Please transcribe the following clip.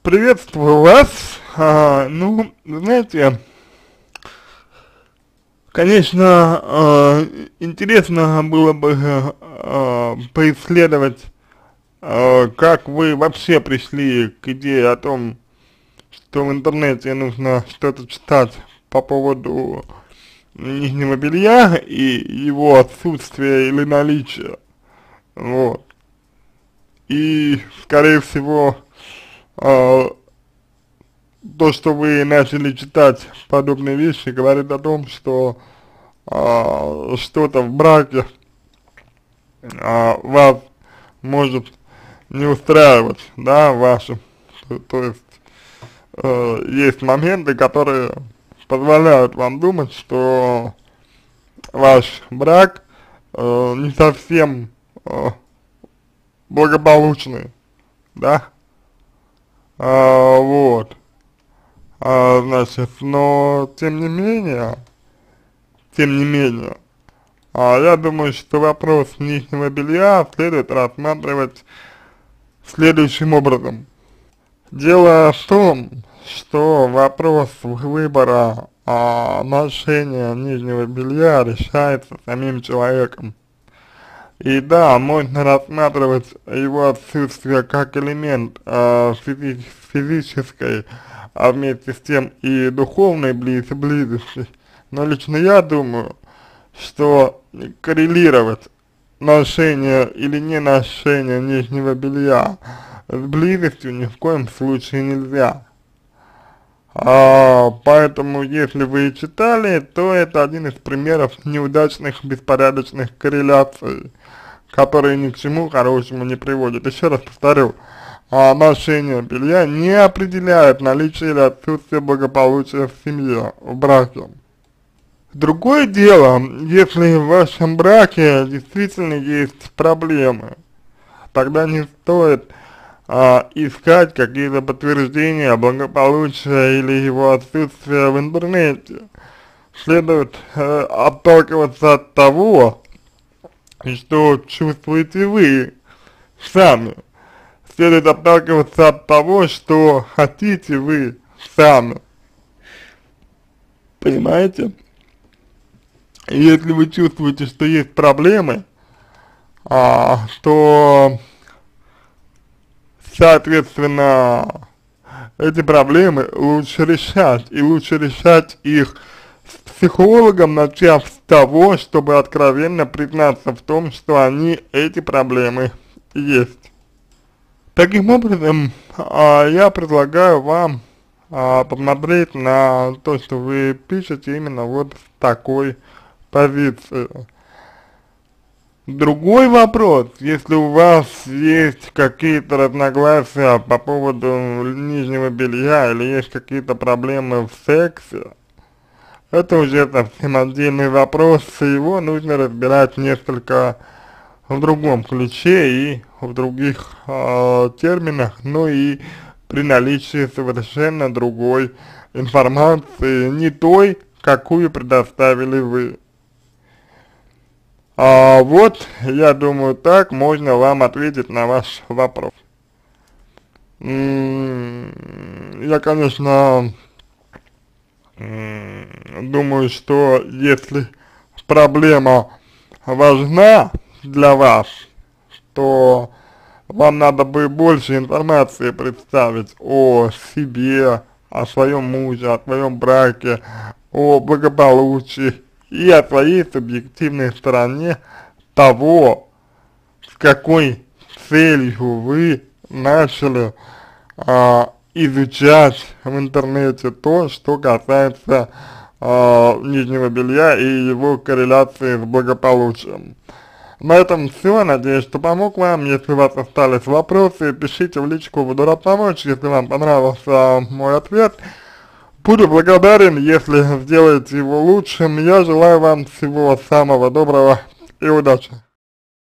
Приветствую вас. Ну, знаете, конечно, интересно было бы поисследовать, как вы вообще пришли к идее о том, что в интернете нужно что-то читать по поводу нижнего белья и его отсутствия или наличия. Вот. И, скорее всего, а, то, что вы начали читать подобные вещи, говорит о том, что что-то в браке вас может не устраивать, да, вашим. То есть есть моменты, которые позволяют вам думать, что ваш брак не совсем благополучный, да, вот. Значит, но тем не менее, я думаю, что вопрос нижнего белья следует рассматривать следующим образом. Дело в том, что вопрос выбора ношения нижнего белья решается самим человеком. И да, можно рассматривать его отсутствие как элемент физической, а вместе с тем и духовной близости. Но лично я думаю, что коррелировать ношение или не ношение нижнего белья с близостью ни в коем случае нельзя. Поэтому, если вы и читали, то это один из примеров неудачных беспорядочных корреляций, которые ни к чему хорошему не приводят. Еще раз повторю, ношение белья не определяет наличие или отсутствие благополучия в семье, в браке. Другое дело, если в вашем браке действительно есть проблемы, тогда не стоит искать какие-то подтверждения благополучия или его отсутствия в интернете. Следует отталкиваться от того, что чувствуете вы сами. Следует отталкиваться от того, что хотите вы сами. Понимаете? Если вы чувствуете, что есть проблемы, то, соответственно, эти проблемы лучше решать. И лучше решать их с психологом, начав с того, чтобы откровенно признаться в том, что эти проблемы есть. Таким образом, я предлагаю вам посмотреть на то, что вы пишете именно вот с такой позиции. Другой вопрос, если у вас есть какие-то разногласия по поводу нижнего белья или есть какие-то проблемы в сексе, это уже совсем отдельный вопрос, и его нужно разбирать несколько в другом ключе и в других терминах, ну и при наличии совершенно другой информации, не той, какую предоставили вы. Вот, я думаю, так можно вам ответить на ваш вопрос. Я, конечно, думаю, что если проблема важна для вас, то вам надо бы больше информации представить о себе, о своем муже, о своем браке, о благополучии и о своей субъективной стороне того, с какой целью вы начали изучать в интернете то, что касается нижнего белья и его корреляции с благополучием. На этом все, надеюсь, что помог вам. Если у вас остались вопросы, пишите в личку, буду рад помочь. Если вам понравился мой ответ, буду благодарен, если сделаете его лучшим. Я желаю вам всего самого доброго и удачи.